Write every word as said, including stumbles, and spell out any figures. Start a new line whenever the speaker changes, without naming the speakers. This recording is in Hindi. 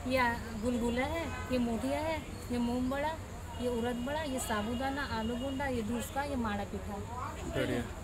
ये गुलगुला है, ये मोठिया है, ये मूंग बड़ा, ये उड़द बड़ा, ये साबूदाना, आलू गुंडा, ये दूसका, ये माड़ा पीठा। ठीक
बढ़िया।
है।